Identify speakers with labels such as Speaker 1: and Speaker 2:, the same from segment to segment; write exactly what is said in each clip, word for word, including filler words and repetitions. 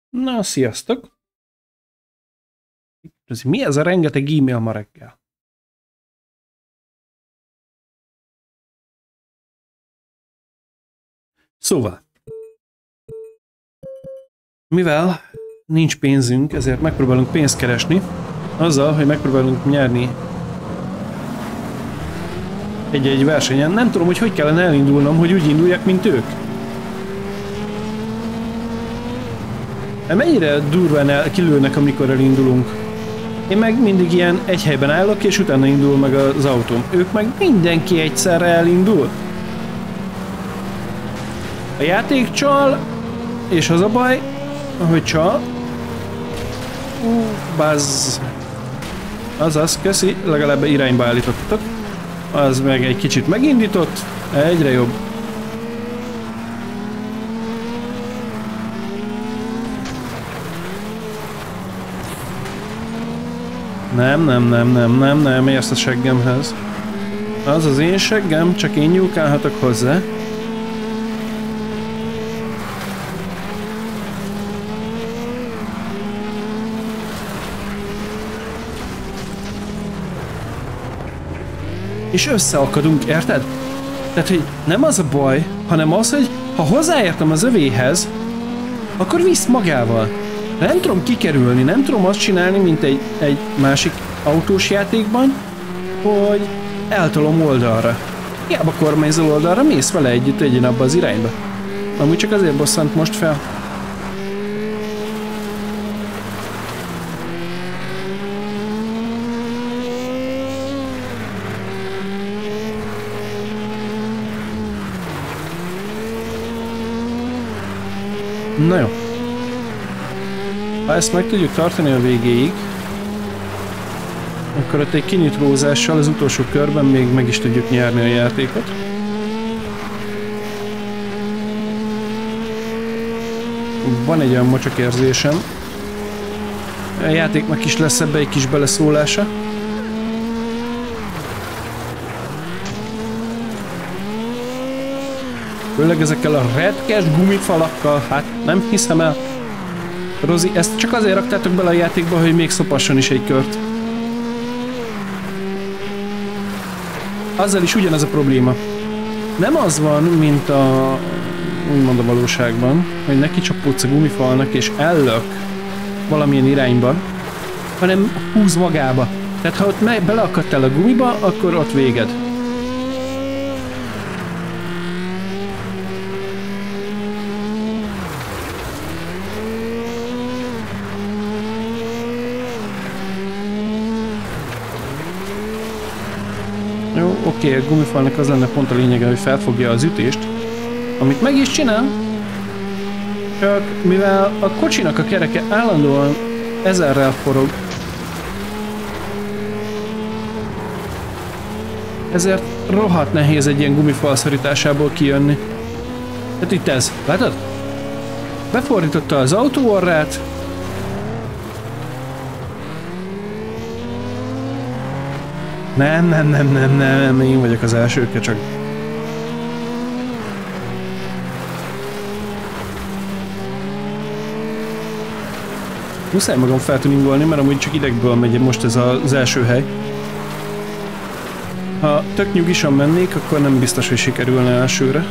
Speaker 1: Na, sziasztok! Mi ez a rengeteg e-mail ma reggel? Szóval, mivel nincs pénzünk, ezért megpróbálunk pénzt keresni, azzal, hogy megpróbálunk nyerni egy-egy versenyen. Nem tudom, hogy hogy kellene elindulnom, hogy úgy induljak, mint ők. Mennyire durván el, kilőnek, amikor elindulunk. Én meg mindig ilyen egy helyben állok, és utána indul meg az autóm. Ők meg mindenki egyszerre elindul. A játék csal, és az a baj, hogy csal. Ú, bazz. Azaz, köszi, legalább irányba állítottak. Az meg egy kicsit megindított, egyre jobb. Nem, nem, nem, nem, nem, nem, érsz a seggemhez. Az az én seggem, csak én nyúlkálhatok hozzá. És összeakadunk, érted? Tehát, hogy nem az a baj, hanem az, hogy ha hozzáértem az övéhez, akkor visz magával. De nem tudom kikerülni, nem tudom azt csinálni, mint egy, egy másik autós játékban, hogy eltolom oldalra. Hiába kormányzol oldalra, mész vele együtt egyen abba az irányba. Amúgy csak azért bosszant most fel. Na jó. Ha ezt meg tudjuk tartani a végéig, akkor ott egy kinyitrózással az utolsó körben még meg is tudjuk nyerni a játékot. Van egy olyan mocsak érzésem. A játéknak is lesz ebbe egy kis beleszólása. Főleg ezekkel a retkes gumifalakkal, hát nem hiszem el. Rozi, ezt csak azért raktátok bele a játékba, hogy még szopasson is egy kört. Azzal is ugyanaz a probléma. Nem az van, mint a... úgymond a valóságban, hogy neki csapódsz a gumifalnak és ellök valamilyen irányba, hanem húz magába. Tehát ha ott beleakadtál a gumiba, akkor ott véged. Oké, okay, a gumifalnak az lenne pont a lényege, hogy felfogja az ütést, amit meg is csinál, csak mivel a kocsinak a kereke állandóan ezerrel forog, ezért rohadt nehéz egy ilyen gumifal szorításából kijönni. Hát itt ez, látod? Befordította az autóorrát, Nem, nem, nem, nem, nem, én vagyok az elsőke, csak... Muszáj magam feltuningolni, mert amúgy csak idegből megy most ez az első hely. Ha tök nyugisan mennék, akkor nem biztos, hogy sikerülne elsőre.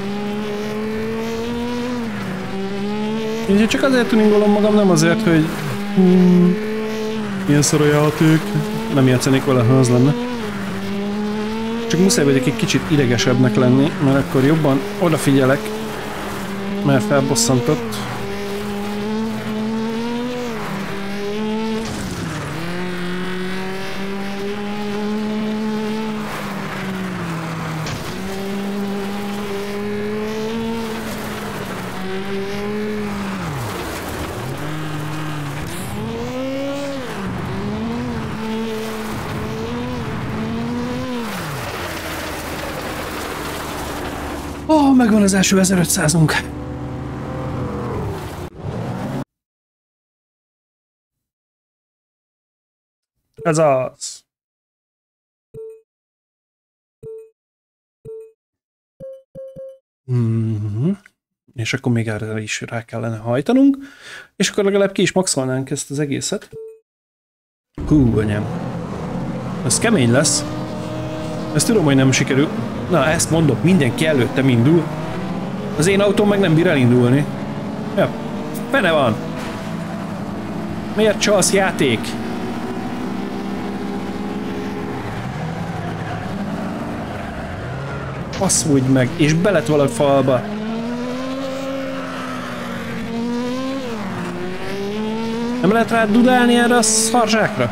Speaker 1: Úgyhogy csak azért tuningolom magam, nem azért, hogy... Hmm, milyen szar a játék. Nem játszanék vele, ha az lenne. Csak muszáj vagyok egy kicsit idegesebbnek lenni, mert akkor jobban odafigyelek, mert felbosszantott. Ó, oh, megvan az első ezerötszázunk. Ez az. Mm-hmm. És akkor még erre is rá kellene hajtanunk, és akkor legalább ki is maxolnánk ezt az egészet. Hú, anyám. Ez kemény lesz. Ezt tudom, hogy nem sikerül. Na, ezt mondom, mindenki előttem indul. Az én autóm meg nem bír elindulni. Ja, fene van. Miért csalsz, játék? Passzulj meg, és belet valami falba. Nem lehet rád dudálni erre a szarzsákra?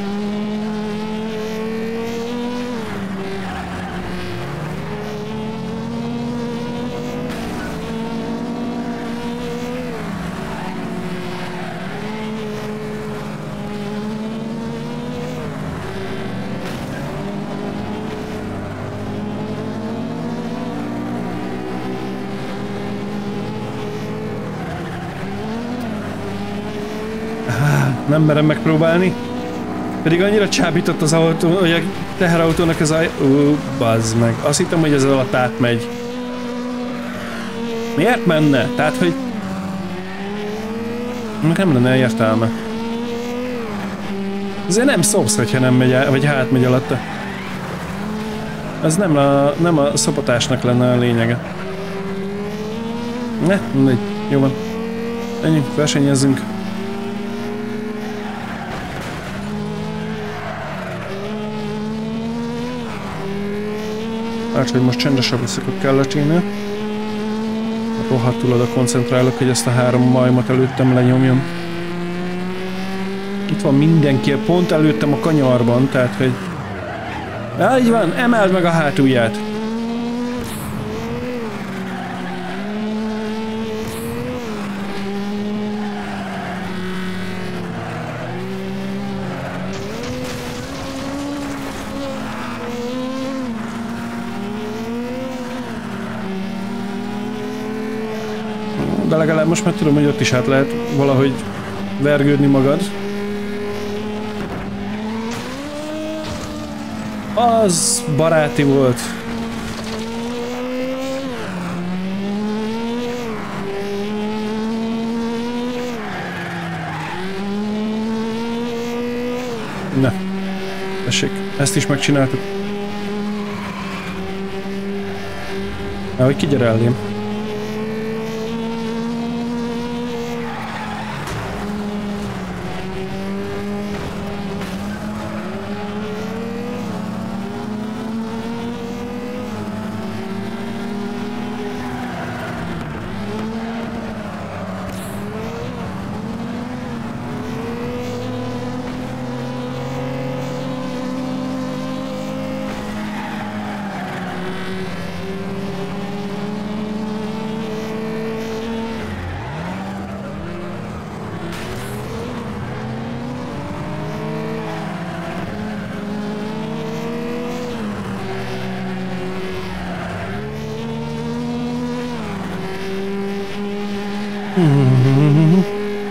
Speaker 1: Nem merem megpróbálni. Pedig annyira csábított az autó, hogy a teherautónak ez a... Ú, bazd meg. Azt hittem, hogy ez alatt átmegy. Miért menne? Tehát, hogy... Nem lenne értelme. Azért nem szopsz, hogyha nem megy el, vagy hát megy alatta. Ez nem a, nem a szopatásnak lenne a lényege. Ne, mindegy. Jó van. Ennyi, versenyezzünk. Hát, hogy most csendesebb leszek a kelleténél. Rohadtul oda koncentrálok, hogy ezt a három majmot előttem lenyomjam. Itt van mindenki, pont előttem a kanyarban, tehát hogy... Ja, így van, emeld meg a hátulját! De legalább most már tudom, hogy ott is át lehet valahogy vergődni magad. Az baráti volt. Na, tessék, ezt is megcsináltuk. Na, hogy kigyere elém. Mm-hmm.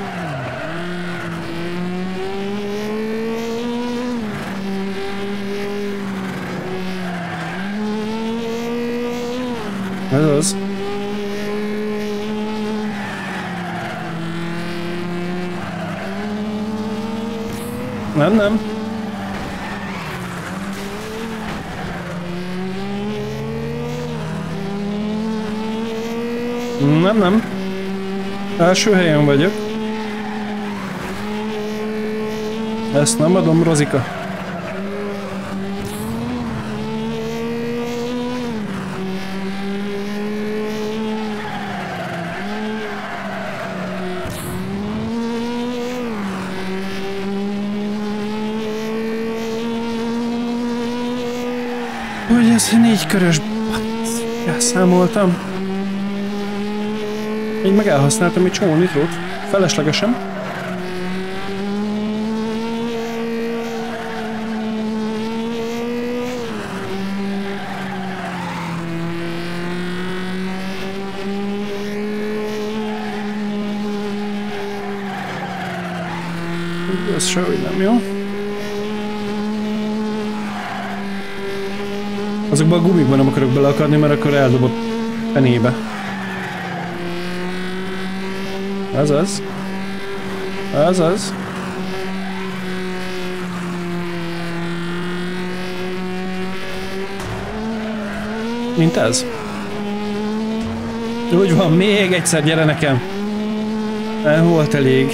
Speaker 1: Ez az. Nem, nem. Nem, nem. Első helyen vagyok. Ezt nem adom, Rozika. Hogy ez négy körös... Elszámoltam. Így meg elhasználtam egy csomó nitrót. Feleslegesen. Ez sehogy nem jó. Azokban a gumikban nem akarok beleakadni, mert akkor eldobott fenébe. Az az. Az az. Mint ez. Úgy van, még egyszer gyere nekem. Nem volt elég.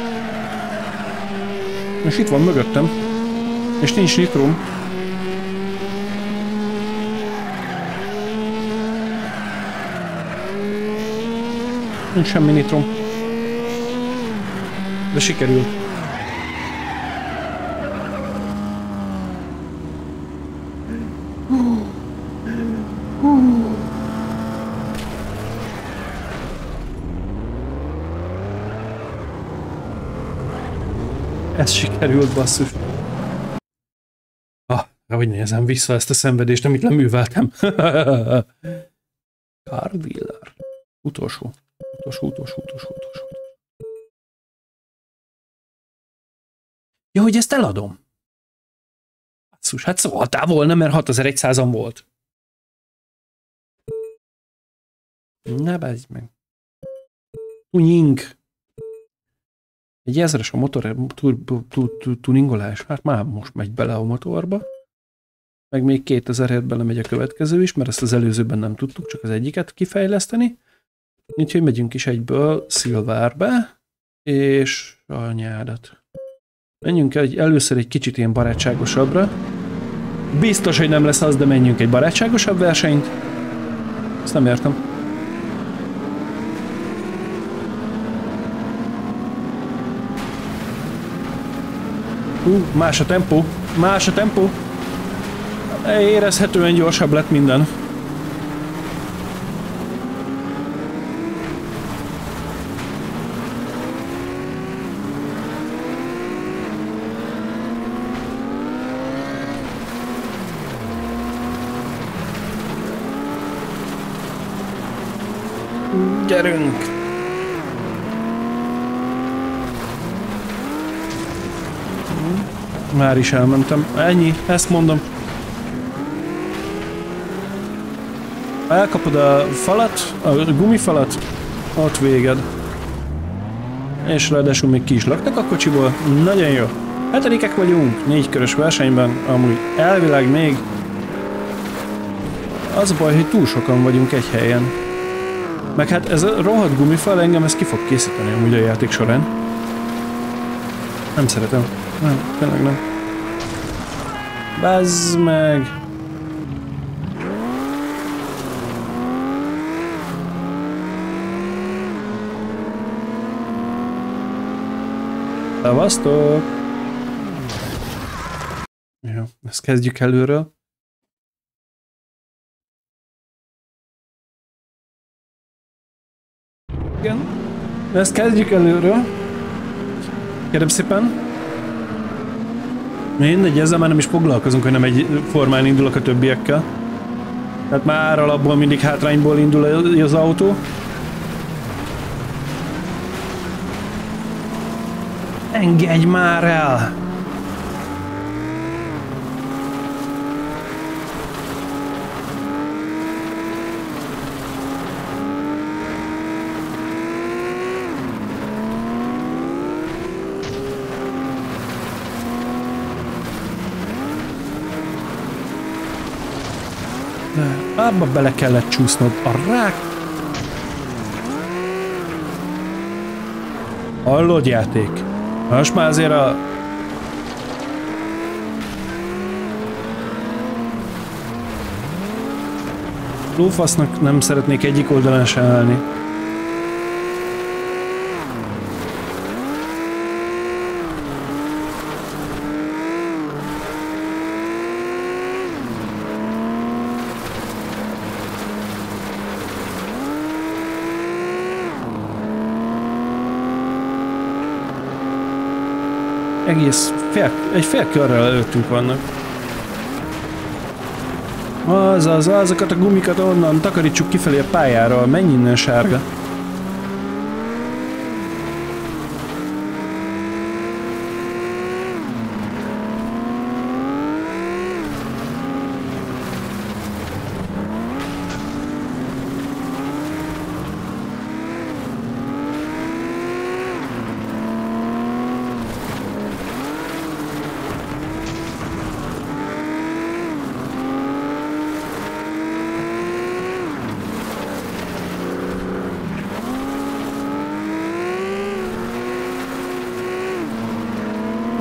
Speaker 1: És itt van mögöttem. És nincs nitrum. Nincs semmi nitrum. De sikerült. Ez sikerült, basszus. Ah, hogy nézem vissza ezt a szenvedést, amit leműveltem. Carl Wheeler. Utolsó. Utolsó, utolsó, utolsó, utolsó. Ja, hogy ezt eladom. Basszus, hát szóltál volna, mert hatezer-százan volt. Ne bázd meg. Tuning. Egy ezres a motor tuningolás. Hát már most megy bele a motorba. Meg még kétezerért belemegy a következő is, mert ezt az előzőben nem tudtuk, csak az egyiket kifejleszteni. Úgyhogy megyünk is egyből Silverbe, és anyádat. Menjünk egy, először egy kicsit ilyen barátságosabbra. Biztos, hogy nem lesz az, de menjünk egy barátságosabb versenyt. Ezt nem értem. Hú, más a tempó, más a tempó. Érezhetően gyorsabb lett minden. Gyerünk! Már is elmentem. Ennyi, ezt mondom. Ha elkapod a falat, a gumifalat, ott véged. És ráadásul még ki is laktak a kocsiból. Nagyon jó. Hetedikek vagyunk, négy körös versenyben, amúgy elvileg még. Az a baj, hogy túl sokan vagyunk egy helyen. Meg hát ez a rohadt gumifal engem ezt ki fog készíteni amúgy a játék során. Nem szeretem. Nem, tényleg nem. Bazd meg! Szevasztok! Jó, ezt kezdjük előről. Igen, ezt kezdjük előről. Kérem szépen. Mindegy, ezzel már nem is foglalkozunk, hogy nem egy formán indulok a többiekkel. Tehát már alapból mindig hátrányból indul az autó. Engedj már el! De abba bele kellett csúsznod a rák. Hallod, játék? Most már azért a... lófasznak nem szeretnék egyik oldalán se állni. Egész fél, egy fél körrel előttünk vannak. Azaz, azokat a gumikat onnan takarítsuk kifelé a pályára, menj innen, sárga.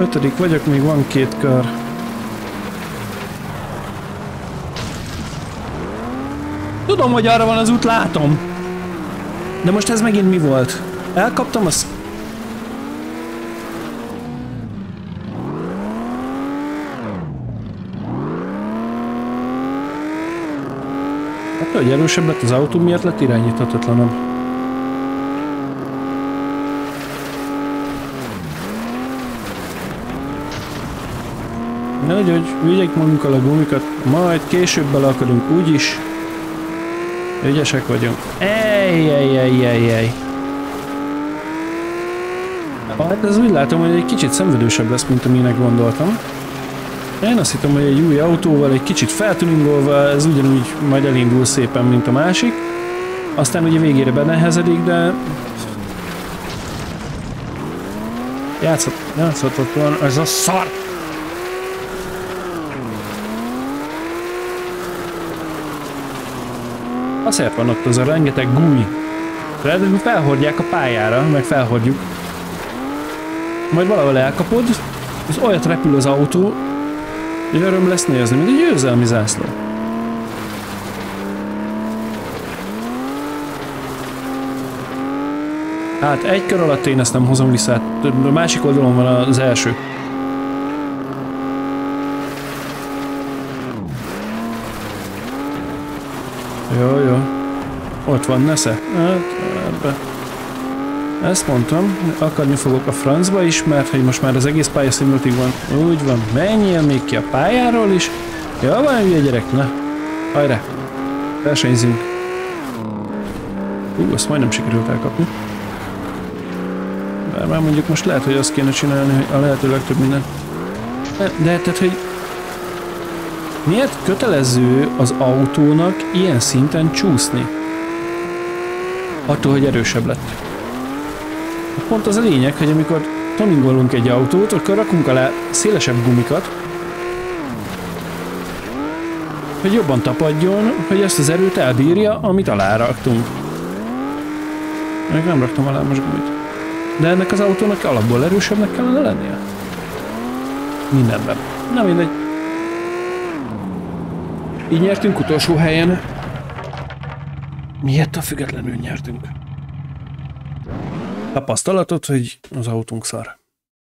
Speaker 1: Ötödik vagyok, még van két kör. Tudom, hogy arra van az út, látom. De most ez megint mi volt? Elkaptam azt. Hát, hogy erősebb lett az autó, miért lett irányíthatatlanabb? Nehogy, hogy vigyek magunkkal a gumikat, majd később bele akarunk úgyis. Ügyesek vagyunk. Ej, ej, ej, ej, ej. Hát ez úgy látom, hogy egy kicsit szenvedősebb lesz, mint aminek gondoltam. Én azt hittem, hogy egy új autóval, egy kicsit feltuningolva, ez ugyanúgy majd elindul szépen, mint a másik. Aztán ugye végére benehezedik, de... Játszhat, játszhatatlan, ez a szar! Azért van ott az a rengeteg gumi. Ráadásul felhordják a pályára, meg felhordjuk. Majd valahol elkapod, és olyat repül az autó, hogy öröm lesz nézni, mint egy győzelmi zászló. Hát egy kör alatt én ezt nem hozom vissza, a másik oldalon van az első. Jó, jó. Ott van Nesze. Hát, ebbe. Ezt mondtam, akadni fogok a francba is, mert hogy most már az egész pályaszínültig van. Úgy van, menjél még ki a pályáról is. Ja, van hülye gyerek, na. Hajrá. Versenyzünk. Hú, azt majdnem sikerült elkapni. Bár már mondjuk most lehet, hogy azt kéne csinálni, hogy a lehető legtöbb minden. De, de tehát, hogy miért kötelező az autónak ilyen szinten csúszni? Attól, hogy erősebb lett. Pont az a lényeg, hogy amikor tuningolunk egy autót, akkor rakunk alá szélesebb gumikat, hogy jobban tapadjon, hogy ezt az erőt elbírja, amit aláraktunk. Még nem raktam alá most gumit. De ennek az autónak alapból erősebbnek kellene lennie. Mindenben. Na mindegy. Így nyertünk utolsó helyen. Miért a függetlenül nyertünk? Tapasztalatot, hogy az autónk szar.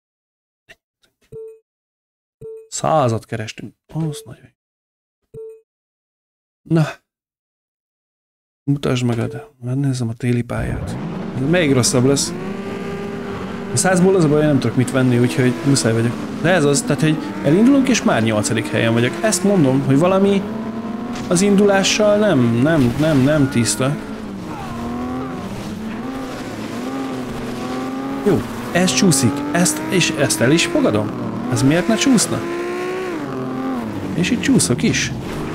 Speaker 1: Százat kerestünk. Az nagyon. Na. Mutasd magad. Megnézzem a téli pályát. Még rosszabb lesz. A százból az a baj, nem tudok mit venni, úgyhogy muszáj vagyok. De ez az, tehát, hogy elindulunk és már nyolcadik helyen vagyok. Ezt mondom, hogy valami az indulással nem, nem, nem, nem tiszta. Jó, ez csúszik, ezt és ezt el is fogadom. Ez miért ne csúszna? És itt csúszok is.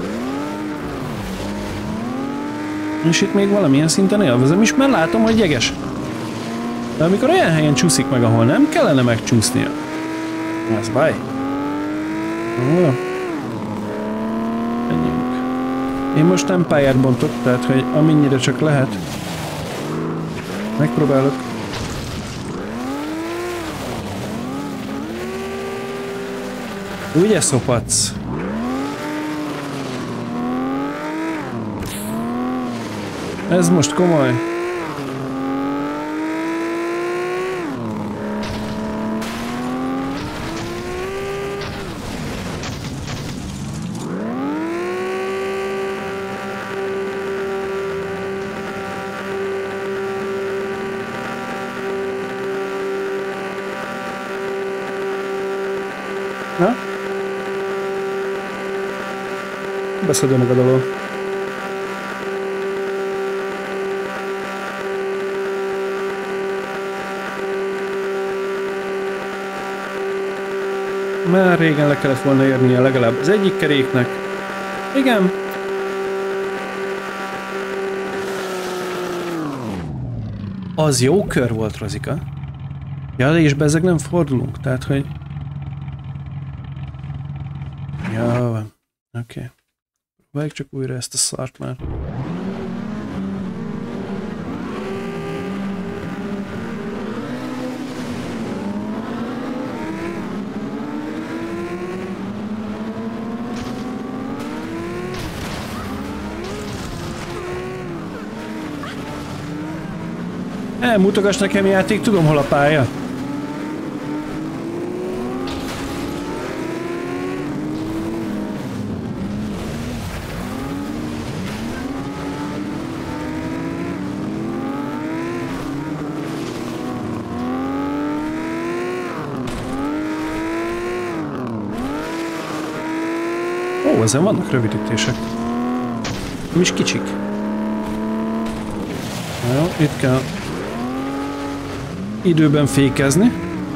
Speaker 1: És itt még valamilyen szinten élvezem is, mert látom, hogy jeges. De amikor olyan helyen csúszik meg, ahol nem kellene megcsúsznia. Ez baj. Ó. Menjünk. Én most nem pályát bontok, tehát hogy amennyire csak lehet. Megpróbálok. Ugye szopadsz? Ez most komoly. Na? Beszedő magad alól. Már régen le kellett volna érnie legalább az egyik keréknek. Igen. Az jó kör volt, Rozika. Ja, de és bezzeg nem fordulunk, tehát hogy... Ja, van. Oké. Okay. Próbáljuk csak újra ezt a szart már. Ne, mutogass nekem játék, tudom hol a pálya. Ó, ezen vannak rövidítések. Nem is kicsik. Jó, itt kell időben fékezni.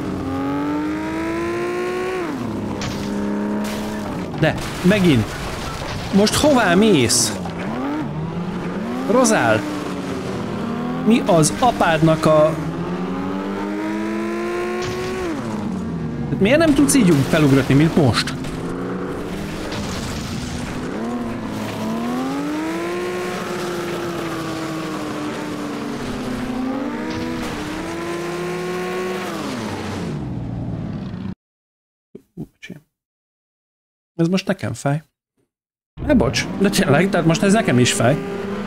Speaker 1: De, megint. Most hová mész? Rozál? Mi az apádnak a... Miért nem tudsz így felugratni, mint most? Ez most nekem fáj. Ne bocs, de tényleg, tehát most ez nekem is fáj.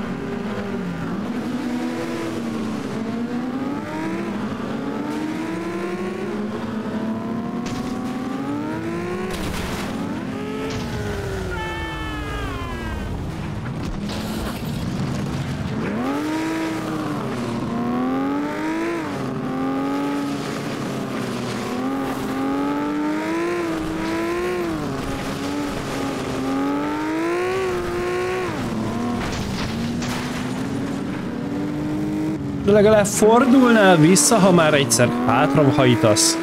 Speaker 1: De legalább fordulnál vissza, ha már egyszer hátra hajítasz.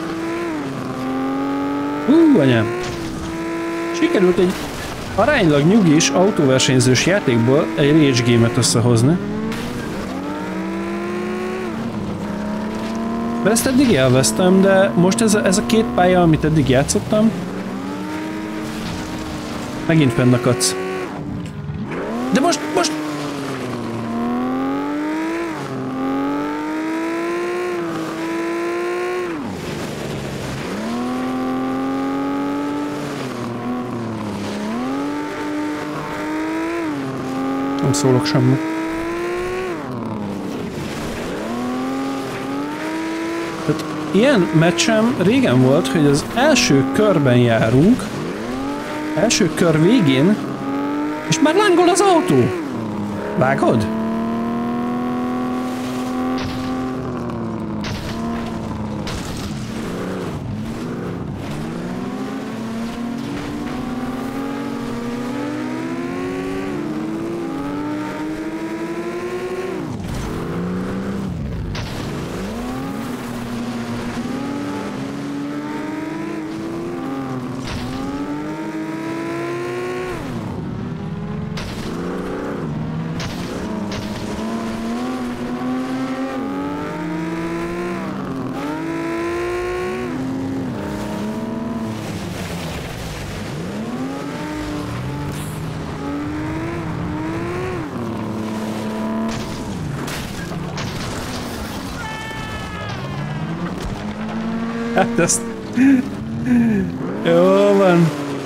Speaker 1: Hú, anyám. Sikerült egy aránylag nyugis autóversenyzős játékból egy rage game-et összehozni. De ezt eddig elvesztem, de most ez a, ez a két pálya, amit eddig játszottam, megint fennakadsz. De most, most... Nem szólok semmi. Tehát ilyen meccsem régen volt, hogy az első körben járunk, első kör végén, és már lángol az autó. Vágod? Hát ezt... Jó van.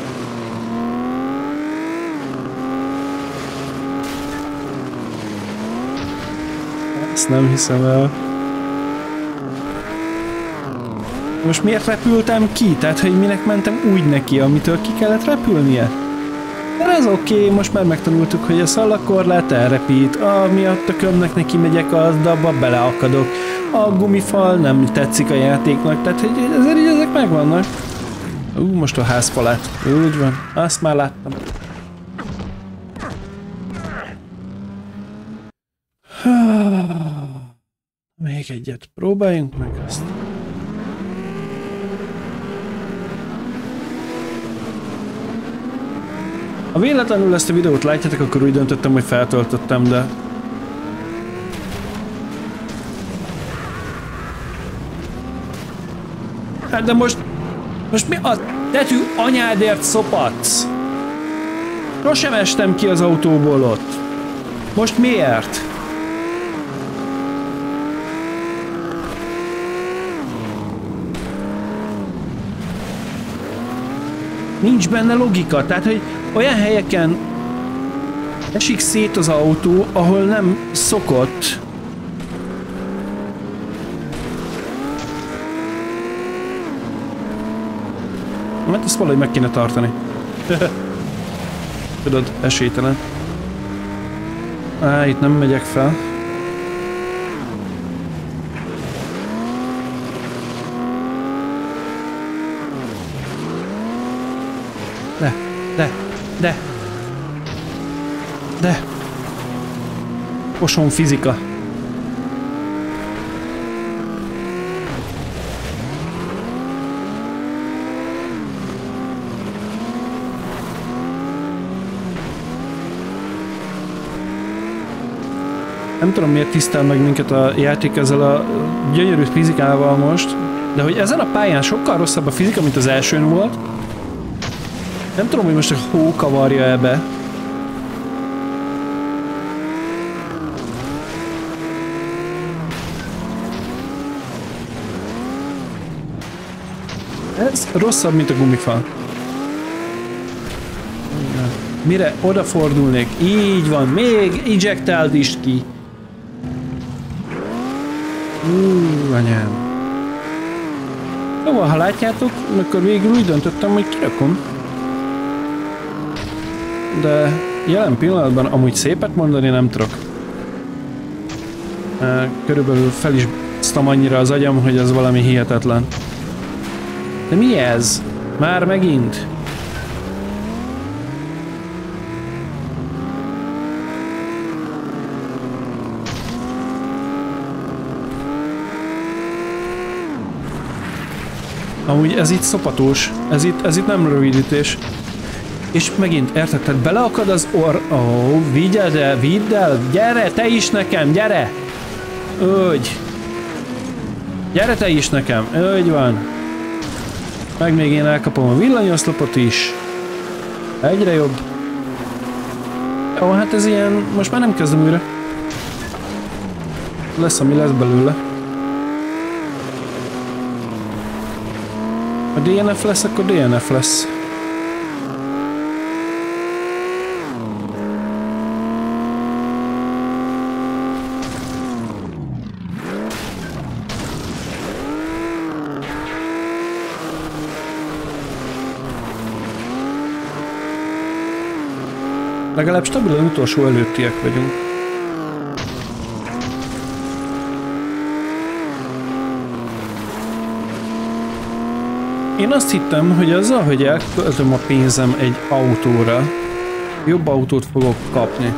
Speaker 1: Ezt nem hiszem el. Most miért repültem ki? Tehát, hogy minek mentem úgy neki, amitől ki kellett repülnie? De ez oké, okay, most már megtanultuk, hogy a szalakorlát elrepít, amiatt a kömnek neki megyek, az abba beleakadok. A gumifal nem tetszik a játéknak, tehát hogy ezért így ezek megvannak. Ú, most a házfalát. Úgy van, azt már láttam. Még egyet próbáljunk meg azt. Ha véletlenül ezt a videót látjátok, akkor úgy döntöttem, hogy feltöltöttem, de... Hát de most... Most mi a tetű anyádért szopatsz? Sosem estem ki az autóból ott. Most miért? Nincs benne logika, tehát hogy olyan helyeken esik szét az autó, ahol nem szokott. Mert ezt valahogy meg kéne tartani. Tudod, esélytelen. Á, itt nem megyek fel. De, de, de. De. Poson fizika. Nem tudom, miért tisztel meg minket a játék ezzel a gyönyörű fizikával most, de hogy ezen a pályán sokkal rosszabb a fizika, mint az elsőn volt. Nem tudom, hogy most a hó kavarja ebbe. Ez rosszabb, mint a gumifal. Mire odafordulnék? Így van, még ejectáld is ki. Ú, anyám. Szóval, ha látjátok, akkor végül úgy döntöttem, hogy kirakom. De jelen pillanatban amúgy szépet mondani nem tudok. Körülbelül fel is sztam annyira az agyam, hogy ez valami hihetetlen. De mi ez? Már megint? Amúgy ez itt szopatós, ez itt, ez itt nem rövidítés. És megint, érted, tehát beleakad az orr... Ó, oh, vigyed el, vidd el, gyere, te is nekem, gyere! Úgy. Gyere te is nekem, úgy van. Meg még én elkapom a villanyoszlopot is. Egyre jobb. Ó, hát ez ilyen... Most már nem kezdem újra. Lesz, ami lesz belőle. Ha dé en ef lesz, akkor dé en ef lesz. Legalább stabilan utolsó előttiek vagyunk. Én azt hittem, hogy azzal, hogy elköltöm a pénzem egy autóra, jobb autót fogok kapni.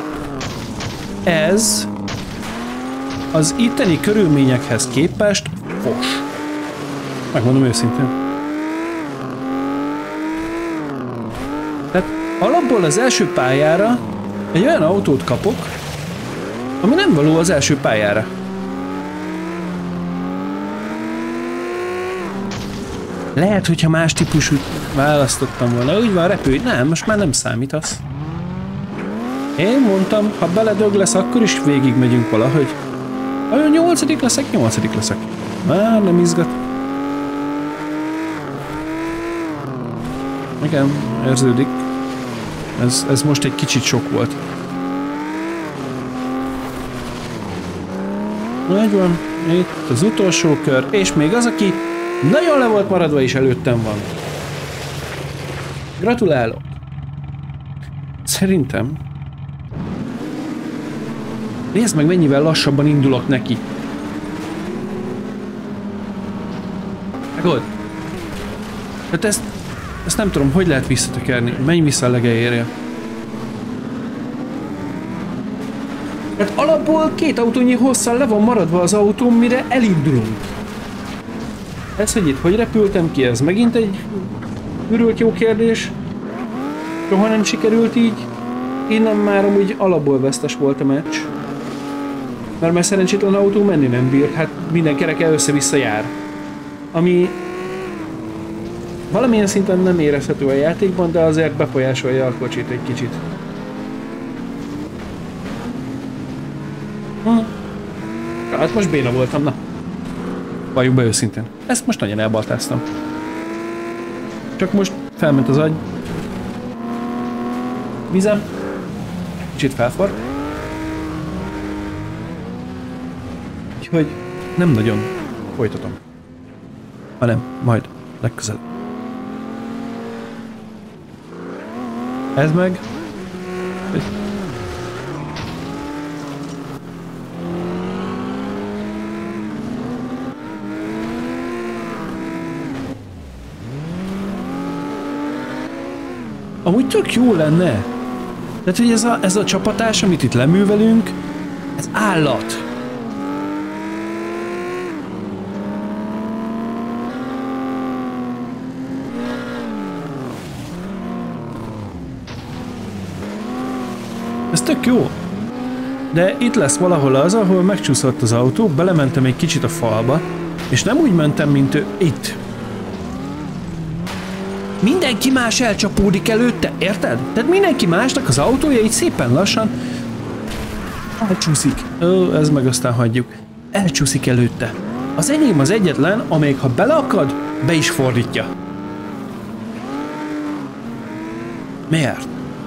Speaker 1: Ez az itteni körülményekhez képest fos. Megmondom őszintén. Tehát alapból az első pályára egy olyan autót kapok, ami nem való az első pályára. Lehet, hogyha más típusú választottam volna. Úgy van, repülj. Nem, most már nem számítasz. Én mondtam, ha beledög lesz, akkor is végigmegyünk valahogy. Ha olyan nyolcadik leszek, nyolcadik leszek. Már nem izgat. Igen, érződik. Ez, ez most egy kicsit sok volt. Úgy van, itt az utolsó kör, és még az, aki nagyon le volt maradva és előttem van. Gratulálok! Szerintem... Nézd meg, mennyivel lassabban indulok neki. Megod? Hát ezt... Ezt nem tudom, hogy lehet visszatekerni. Menj vissza a legelejére. Hát alapból két autónyi hosszal le van maradva az autóm, mire elindulunk. Ez, hogy itt hogy repültem ki, ez megint egy ürült jó kérdés. Soha nem sikerült így. Innen már amúgy alapból vesztes volt a meccs. Mert már szerencsétlen autó menni nem bír, hát minden kereke össze-vissza jár. Ami valamilyen szinten nem érezhető a játékban, de azért befolyásolja a kocsit egy kicsit. Hm. Hát most béna voltam, na. Valljuk be őszintén. Ezt most nagyon elbaltáztam. Csak most felment az agy. Vizem. Kicsit felfort. Úgyhogy nem nagyon folytatom. Hanem majd legközelebb. Ez meg... Amúgy tök jó lenne. Tehát, hogy ez a, ez a csapatás, amit itt leművelünk, ez állat. Ez tök jó. De itt lesz valahol az, ahol megcsúszott az autó, belementem egy kicsit a falba, és nem úgy mentem, mint ő. Itt. Mindenki más elcsapódik előtte, érted? Tehát mindenki másnak az autója így szépen lassan elcsúszik. Ó, ez meg aztán hagyjuk. Elcsúszik előtte. Az enyém az egyetlen, amelyik ha beleakad, be is fordítja. Miért?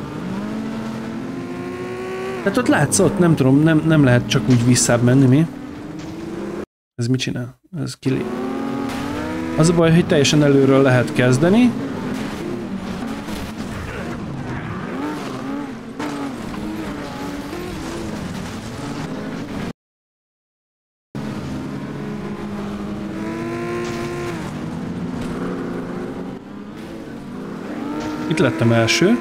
Speaker 1: Tehát ott látszott, nem tudom, nem, nem lehet csak úgy visszább menni, mi? Ez mit csinál? Ez kilép. Az a baj, hogy teljesen előről lehet kezdeni. Itt lettem első.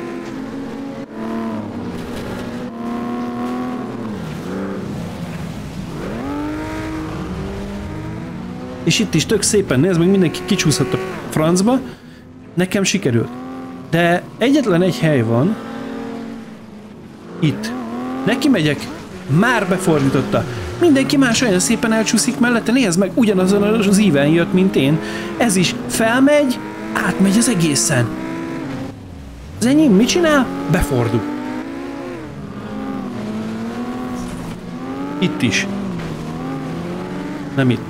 Speaker 1: És itt is tök szépen, nézd meg, mindenki kicsúszott a francba. Nekem sikerült. De egyetlen egy hely van. Itt. Neki megyek. Már befordította. Mindenki más olyan szépen elcsúszik mellette. Nézd meg, ugyanazon az íven jött, mint én. Ez is felmegy, átmegy az egészen. Az enyém mit csinál? Befordul. Itt is. Nem itt.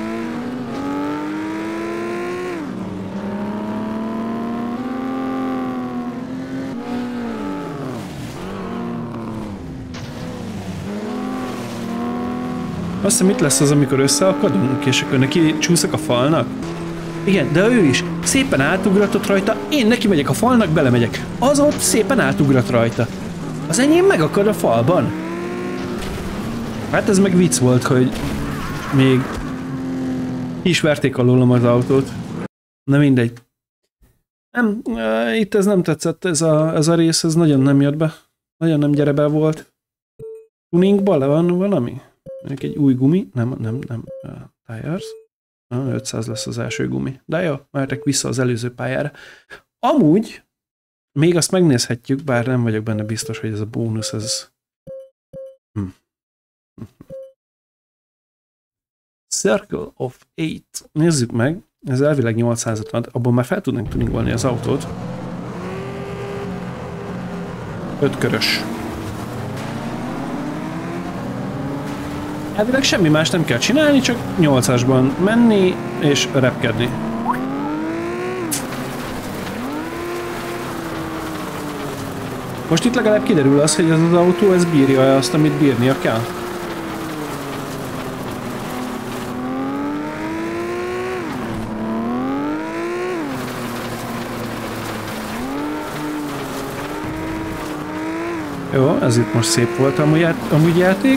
Speaker 1: Azt hiszem, itt lesz az, amikor összeakadunk, és akkor neki csúszok a falnak. Igen, de ő is szépen átugratott rajta, én neki megyek a falnak, belemegyek. Az ott szépen átugrat rajta. Az enyém megakad a falban. Hát ez meg vicc volt, hogy még ki is verték alólam az autót. Na mindegy. Nem, itt ez nem tetszett, ez a, ez a rész, ez nagyon nem jött be. Nagyon nem gyerebel volt. Tuningban le van valami? Egy új gumi, nem, nem, nem, uh, tires. Uh, ötszáz lesz az első gumi. De jó, mehetek vissza az előző pályára. Amúgy, még azt megnézhetjük, bár nem vagyok benne biztos, hogy ez a bónusz, ez... Hm. Circle of Eight. Nézzük meg, ez elvileg nyolcszázötven, abban már fel tudnánk tuningolni az autót. Ötkörös. Elvileg semmi más nem kell csinálni, csak nyolcasban menni és repkedni. Most itt legalább kiderül az, hogy ez az autó, ez bírja azt, amit bírnia kell. Jó, ez itt most szép volt amúgy, amúgy játék.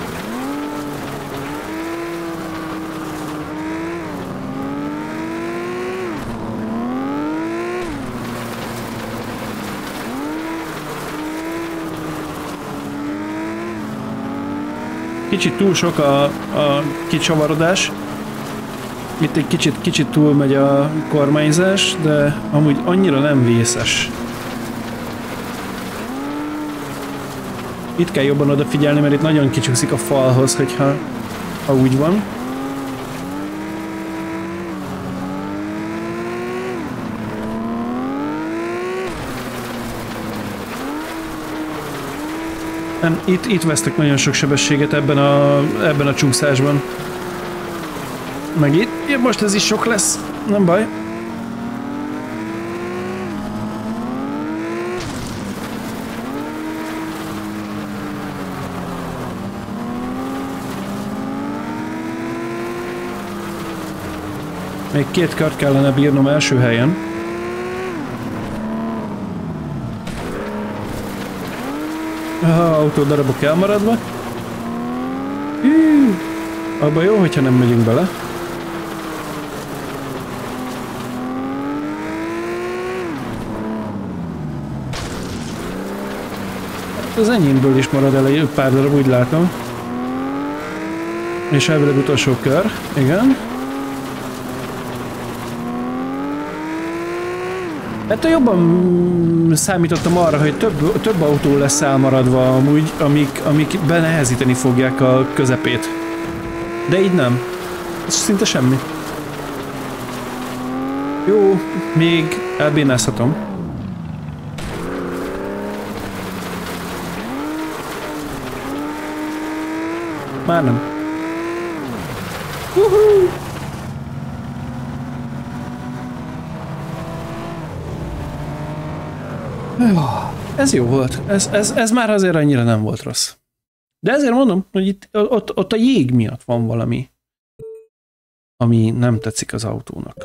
Speaker 1: Kicsit túl sok a, a kicsavarodás. Itt egy kicsit, kicsit túl megy a kormányzás, de amúgy annyira nem vészes. Itt kell jobban odafigyelni, mert itt nagyon kicsúszik a falhoz, hogyha ha úgy van. Nem, itt, itt vesztek nagyon sok sebességet ebben a, ebben a csúszásban. Meg itt, ja, most ez is sok lesz, nem baj. Még két kört kellene bírnom első helyen. Aha, autódarabok elmaradva. Hű, abban jó, hogyha nem megyünk bele. Hát az enyémből is marad el pár darab, úgy látom. És elvileg utolsó kör, igen. Hát jobban számítottam arra, hogy több, több autó lesz elmaradva amúgy, amik, amik benehezíteni fogják a közepét. De így nem. Ez szinte semmi. Jó, még elbénázhatom. Már nem. Uhú! Ez jó volt. Ez, ez, ez már azért annyira nem volt rossz. De ezért mondom, hogy itt, ott, ott a jég miatt van valami, ami nem tetszik az autónak.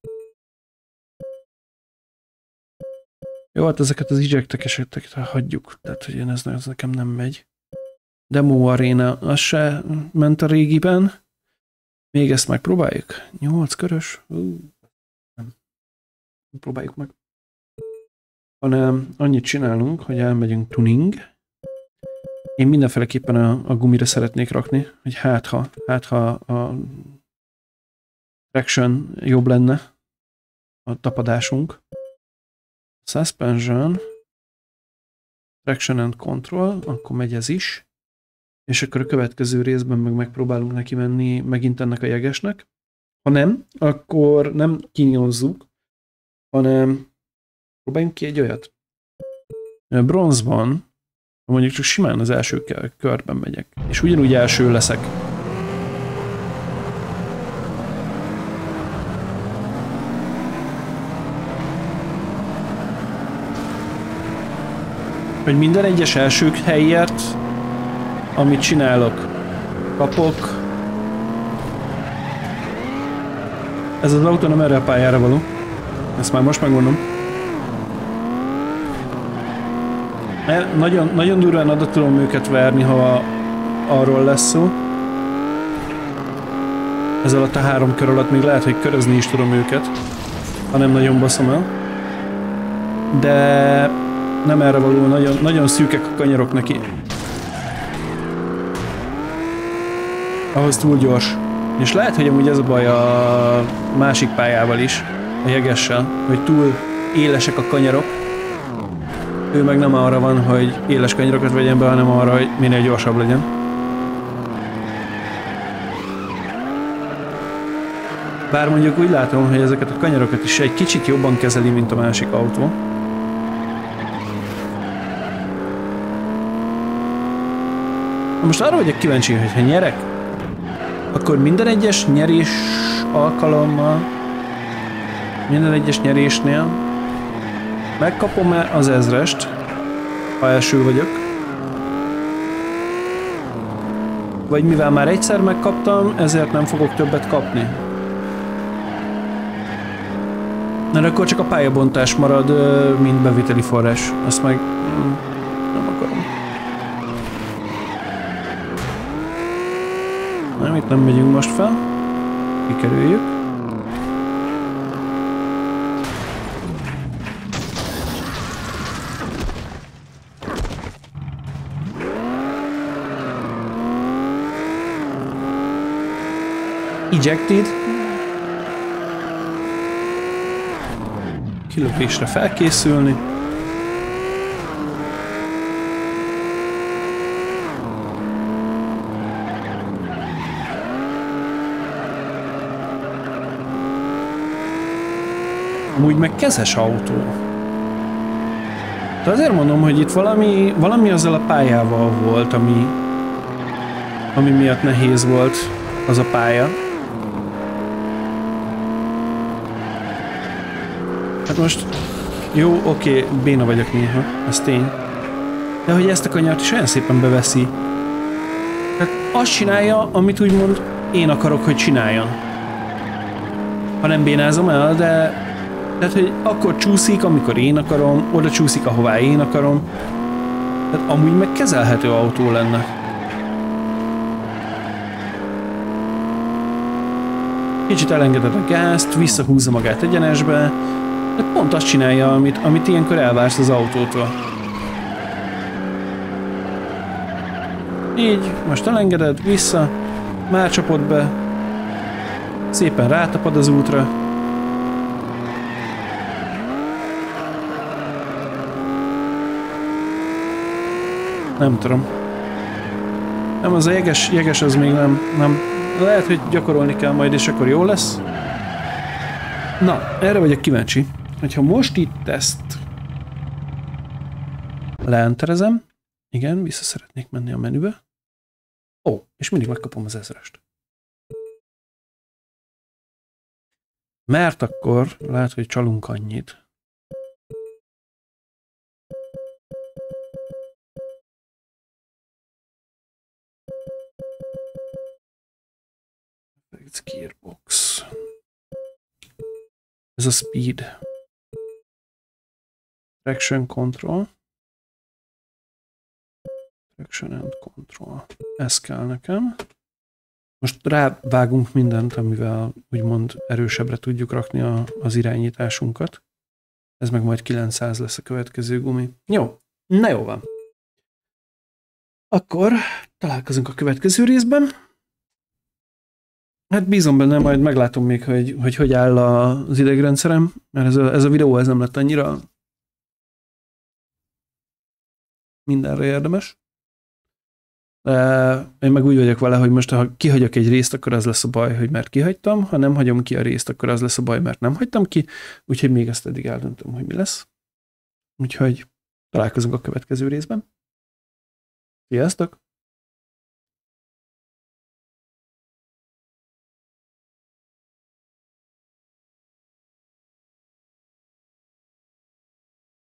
Speaker 1: Jó, hát ezeket az ejecteket hagyjuk. Tehát, hogy én ez, ez nekem nem megy. Demo Arena, az se ment a régiben. Még ezt megpróbáljuk? nyolc körös? Uh, nem. Próbáljuk meg. Hanem annyit csinálunk, hogy elmegyünk tuning. Én mindenféleképpen a, a gumira szeretnék rakni, hogy hát ha, hát ha a traction jobb lenne, a tapadásunk. Suspension, traction and control, akkor megy ez is. És akkor a következő részben meg megpróbálunk neki menni megint ennek a jegesnek. Ha nem, akkor nem kinyomzzuk, hanem próbáljunk ki egy olyat. Bronzban, mondjuk csak simán az első körben megyek, és ugyanúgy első leszek. Hogy minden egyes első helyért, amit csinálok, kapok. Ez az autó nem erre a pályára való. Ezt már most megmondom. Nagyon, nagyon durván oda tudom őket verni, ha arról lesz szó. Ez alatt a három kör alatt még lehet, hogy körözni is tudom őket, ha nem nagyon baszom el. De nem erre való, nagyon, nagyon szűkek a kanyarok neki. Ahhoz túl gyors. És lehet, hogy amúgy ez a baj a másik pályával is, a jegessel, hogy túl élesek a kanyarok. Ő meg nem arra van, hogy éles kanyarokat vegyen be, hanem arra, hogy minél gyorsabb legyen. Bár mondjuk úgy látom, hogy ezeket a kanyarokat is egy kicsit jobban kezeli, mint a másik autó. Most arra vagyok kíváncsi, hogy ha nyerek, akkor minden egyes nyerés alkalommal, minden egyes nyerésnél megkapom-e az ezrest, ha első vagyok? Vagy mivel már egyszer megkaptam, ezért nem fogok többet kapni? Mert akkor csak a pályabontás marad, mint beviteli forrás. Azt meg nem akarom. Nem, itt nem megyünk most fel. Kikerüljük. Ejected. Kilökésre felkészülni. Amúgy meg kezes autó. De azért mondom, hogy itt valami, valami azzal a pályával volt, ami, ami miatt nehéz volt az a pálya. Hát most jó, oké, béna vagyok néha, ez tény. De hogy ezt a kanyart is olyan szépen beveszi. Tehát azt csinálja, amit úgymond én akarok, hogy csináljon. Ha nem bénázom el, de... Tehát, hogy akkor csúszik, amikor én akarom, oda csúszik, ahová én akarom. Tehát amúgy meg kezelhető autó lenne. Kicsit elengeded a gázt, visszahúzza magát egyenesbe, de pont azt csinálja, amit, amit ilyenkor elvársz az autótól. Így, most elengeded, vissza, már csapod be, szépen rátapad az útra. Nem tudom. Nem, az a jeges, jeges az még nem, nem. Lehet, hogy gyakorolni kell majd, és akkor jó lesz. Na, erre vagyok kíváncsi, hogyha most itt ezt leenterezem, igen, vissza szeretnék menni a menübe. Ó, és mindig megkapom az ezrest. Mert akkor lehet, hogy csalunk annyit. Gearbox. Ez a speed. Traction control. Traction and control. Ez kell nekem. Most rávágunk mindent, amivel úgymond erősebbre tudjuk rakni a, az irányításunkat. Ez meg majd kilencszáz lesz a következő gumi. Jó, na jó van. Akkor találkozunk a következő részben. Hát bízom benne, majd meglátom még, hogy hogy, hogy áll az idegrendszerem, mert ez a, ez a videó ez nem lett annyira mindenre érdemes. De én meg úgy vagyok vele, hogy most ha kihagyok egy részt, akkor az lesz a baj, hogy mert kihagytam, ha nem hagyom ki a részt, akkor az lesz a baj, mert nem hagytam ki, úgyhogy még ezt eddig eldöntöm, hogy mi lesz. Úgyhogy találkozunk a következő részben. Sziasztok!